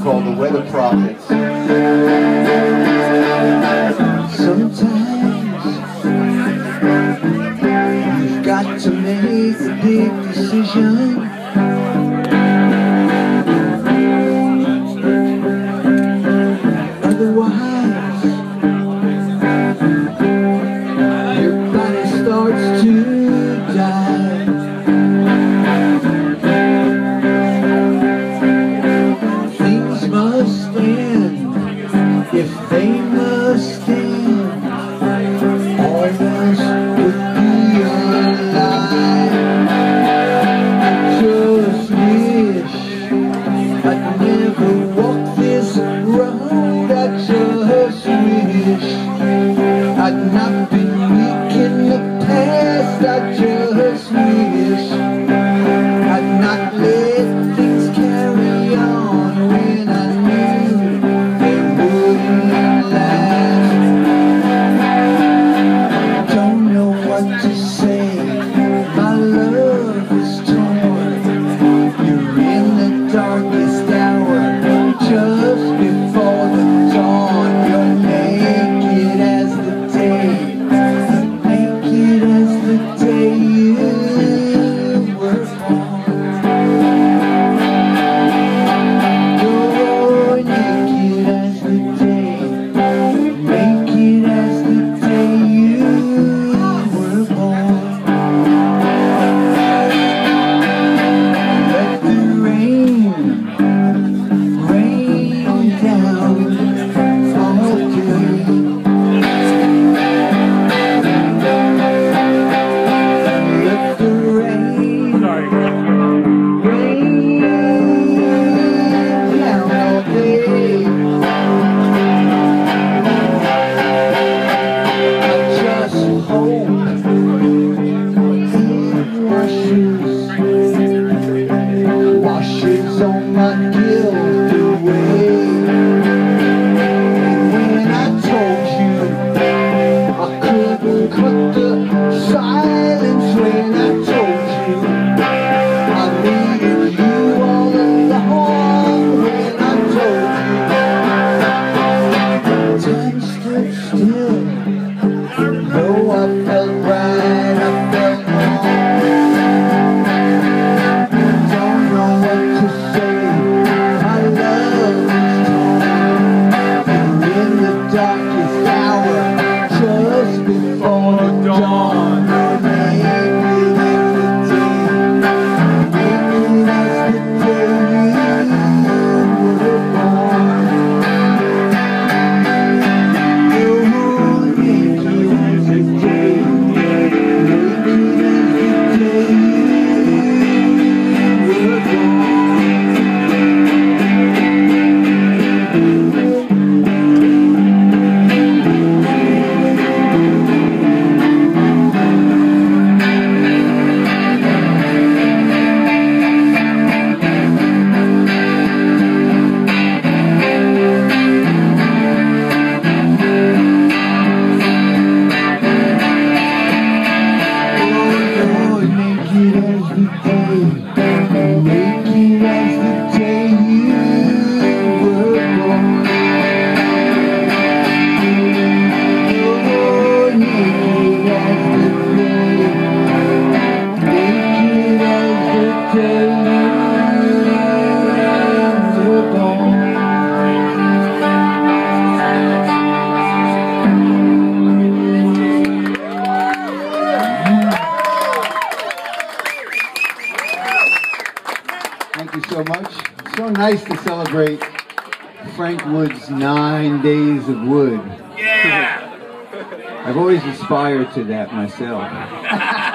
called The Weather Prophets. Sometimes you've got to make a big decision. Otherwise, your body starts to die. Things must end if they must end. All else would be alive. I just wish I'd never walked this road. I just wish I'd not been weak in the past. I just wish I'd not let things carry on when I knew they wouldn't last. Don't know what to say, my love is torn. You're in the darkest hour, just before the dawn. You're naked as the day, naked as the day you were born. You're naked as the day, naked as the day you were born. Let the rain down all day. Let the rain down all day. I just hope it washes all my guilt away. And when I told you I couldn't cut the silence, when I told you I needed you all along, when I told you time stood still. Though I felt right, I felt wrong. Don't know what to say, my love is torn. You're in the darkest hour, just before the dawn. You're naked as the day, naked as the day you were born. You're naked as the day, naked as the day you were born. Thank you so much. So nice to celebrate Frank Wood's 9 days of wood. Yeah! I've always aspired to that myself.